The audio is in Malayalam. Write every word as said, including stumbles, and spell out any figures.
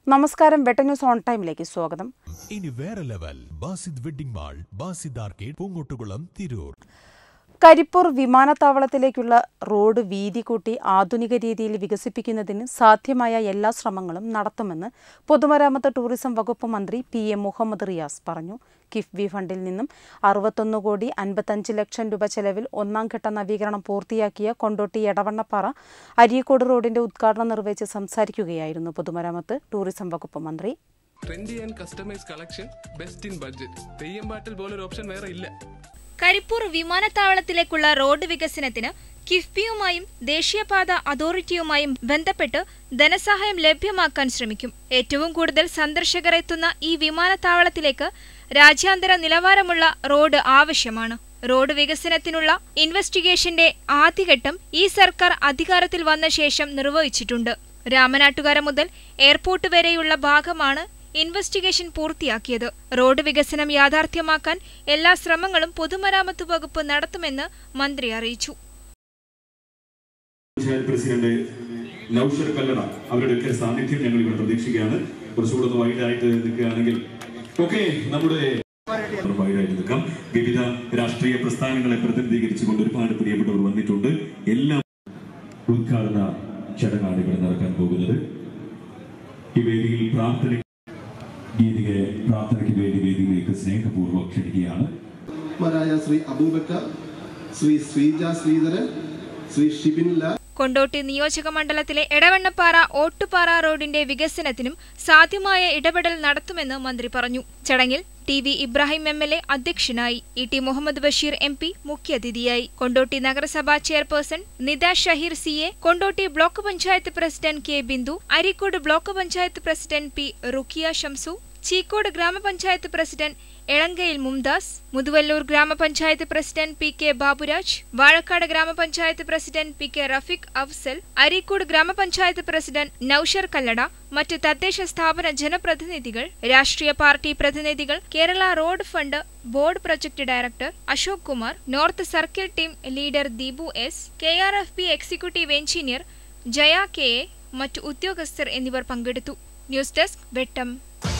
നമസ്കാരം, വെട്ട ന്യൂസ് ഓൺ ടൈമിലേക്ക് സ്വാഗതം. ഇനി വേറെ level Basith wedding mall, Basith arcade, Poongottukulam, Tirur. Karipur വിമാനത്താവളത്തിലേക്കുള്ള റോഡ് വീതി കൂട്ടി ആധുനിക രീതിയിൽ വികസിപ്പിക്കുന്നതിന് സാധ്യമായ എല്ലാ ശ്രമങ്ങളും നടത്തുമെന്ന് പൊതുമരാമത്ത് ടൂറിസം വകുപ്പ് മന്ത്രി പി എ മുഹമ്മദ് റിയാസ് പറഞ്ഞു. കിഫ്ബി ഫണ്ടിൽ നിന്നും അറുപത്തൊന്ന് കോടി അൻപത്തഞ്ച് ലക്ഷം രൂപ ചെലവിൽ ഒന്നാം ഘട്ട നവീകരണം പൂർത്തിയാക്കിയ കൊണ്ടോട്ടി എടവണ്ണപ്പാറ അരീക്കോട് റോഡിന്റെ ഉദ്ഘാടനം നിർവഹിച്ച് സംസാരിക്കുകയായിരുന്നു പൊതുമരാമത്ത് ടൂറിസം വകുപ്പ് മന്ത്രി. Trendy and customise collection, best in budget. Theyyam പാട്ടിൽ പോലൊരു ഓപ്ഷൻ വേറെ ഇല്ല. കരിപ്പൂർ വിമാനത്താവളത്തിലേക്കുള്ള റോഡ് വികസനത്തിന് കിഫ്ബിയുമായും ദേശീയപാത അതോറിറ്റിയുമായും ബന്ധപ്പെട്ട് ധനസഹായം ലഭ്യമാക്കാൻ ശ്രമിക്കും. ഏറ്റവും കൂടുതൽ സന്ദർശകർ എത്തുന്ന ഈ വിമാനത്താവളത്തിലേക്ക് രാജ്യാന്തര നിലവാരമുള്ള റോഡ് ആവശ്യമാണ്. റോഡ് വികസനത്തിനുള്ള ഇൻവെസ്റ്റിഗേഷന്റെ ആദ്യഘട്ടം ഈ സർക്കാർ അധികാരത്തിൽ വന്ന ശേഷം നിർവഹിച്ചിട്ടുണ്ട്. രാമനാട്ടുകര മുതൽ എയർപോർട്ട് വരെയുള്ള ഭാഗമാണ് ഇൻവെസ്റ്റിഗേഷൻ പൂർത്തിയാക്കിയത്. റോഡ് വികസനം യാഥാർത്ഥ്യമാക്കാൻ എല്ലാ ശ്രമങ്ങളും പൊതുമരാമത്ത് വകുപ്പ് നടത്തുമെന്ന് മന്ത്രി അറിയിച്ചു. പ്രസിഡന്റ് നൗഷർ കല്ലട അവരുടെ സാന്നിധ്യം ഞങ്ങൾ ഇവിടെ പ്രതീക്ഷിക്കുകയാണ്. കുറച്ചുകൂടെ ഒന്ന് വൈഡായിട്ട് നിൽക്കുകയാണെങ്കിൽ ഓക്കെ, നമ്മുടെ വൈഡായിട്ട് നിൽക്കാം. വിവിധ രാഷ്ട്രീയ പ്രസ്ഥാനങ്ങളെ പ്രതിനിധീകരിച്ചുകൊണ്ട് ഒരുപാട് പ്രിയപ്പെട്ടവർ വന്നിട്ടുണ്ട്. എല്ലാം ഉദ്ഘാടന ചടങ്ങാണ് ഇവിടെ നടക്കാൻ പോകുന്നത്. ഈ വേദിയിൽ പ്രാർത്ഥന ഗീതികെ പ്രാർത്ഥനയ്ക്ക് വേണ്ടി വേദിയിലേക്ക് സ്നേഹപൂർവ്വം ക്ഷണിക്കുകയാണ്. ശ്രീ അബൂബക്കർ, ശ്രീ ശ്രീജ ശ്രീധരൻ, ശ്രീ ഷിബിൻ ലാൽ. കൊണ്ടോട്ടി നിയോജക മണ്ഡലത്തിലെ എടവണ്ണപ്പാറ ഓട്ടുപാറ റോഡിന്റെ വികസനത്തിനും സാധ്യമായ ഇടപെടൽ നടത്തുമെന്ന് മന്ത്രി പറഞ്ഞു. ചടങ്ങിൽ T V Ibrahim M L A അധ്യക്ഷനായി. E T Muhammad Basheer M P മുഖ്യാതിഥിയായി. കൊണ്ടോട്ടി നഗരസഭാ chairperson Nida Shaheer C A, Kondotty block panchayat president K Bindu, Areekode block panchayat president P Rukkiya Shamsu, Cheekode ഗ്രാമപഞ്ചായത്ത് പ്രസിഡന്റ് എളങ്കയിൽ മുംദാസ്, മുതുവല്ലൂർ ഗ്രാമപഞ്ചായത്ത് president P K Baburaj, Vazhakkad ഗ്രാമപഞ്ചായത്ത് president P K Rafeeq Afsal, Areekode ഗ്രാമപഞ്ചായത്ത് പ്രസിഡന്റ് നൌഷർ കല്ലട, മറ്റ് തദ്ദേശ സ്ഥാപന ജനപ്രതിനിധികൾ, രാഷ്ട്രീയ പാർട്ടി പ്രതിനിധികൾ, Kerala road fund board project director Ashok Kumar, north circle team leader Deepu S, K R F P executive engineer Jaya K A, മറ്റു ഉദ്യോഗസ്ഥർ എന്നിവർ പങ്കെടുത്തു. ന്യൂസ് ഡെസ്ക് വെട്ടം.